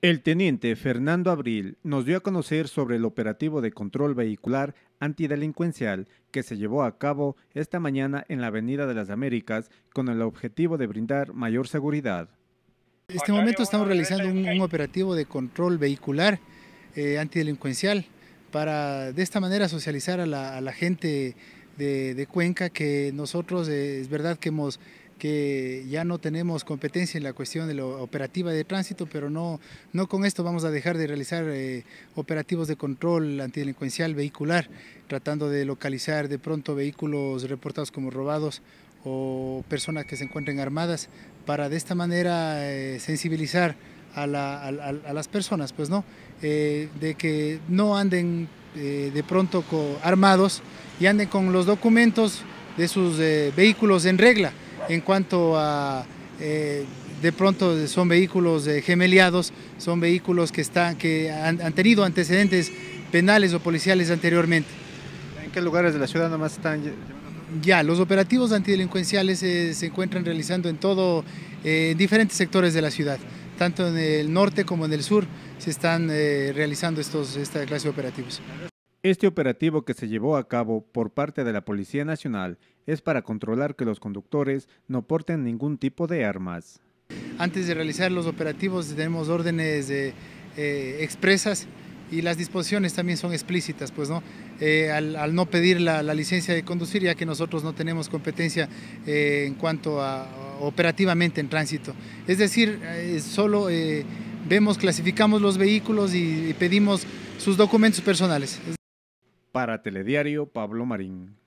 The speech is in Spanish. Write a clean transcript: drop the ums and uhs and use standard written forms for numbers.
El teniente Fernando Abril nos dio a conocer sobre el operativo de control vehicular antidelincuencial que se llevó a cabo esta mañana en la Avenida de las Américas con el objetivo de brindar mayor seguridad. En este momento estamos realizando un operativo de control vehicular antidelincuencial para de esta manera socializar a la gente de Cuenca que nosotros es verdad que ya no tenemos competencia en la cuestión de la operativa de tránsito, pero no con esto vamos a dejar de realizar operativos de control antidelincuencial vehicular, tratando de localizar de pronto vehículos reportados como robados o personas que se encuentren armadas, para de esta manera sensibilizar a las personas, pues no, de que no anden de pronto armados y anden con los documentos de sus vehículos en regla. En cuanto a de pronto son vehículos gemeliados, son vehículos que han tenido antecedentes penales o policiales anteriormente. ¿En qué lugares de la ciudad nomás están? Ya, los operativos antidelincuenciales se encuentran realizando en diferentes sectores de la ciudad, tanto en el norte como en el sur se están realizando esta clase de operativos. Este operativo que se llevó a cabo por parte de la Policía Nacional es para controlar que los conductores no porten ningún tipo de armas. Antes de realizar los operativos tenemos órdenes expresas y las disposiciones también son explícitas, pues no, al no pedir la licencia de conducir, ya que nosotros no tenemos competencia en cuanto a operativamente en tránsito. Es decir, solo clasificamos los vehículos y pedimos sus documentos personales. Para Telediario, Pablo Marín.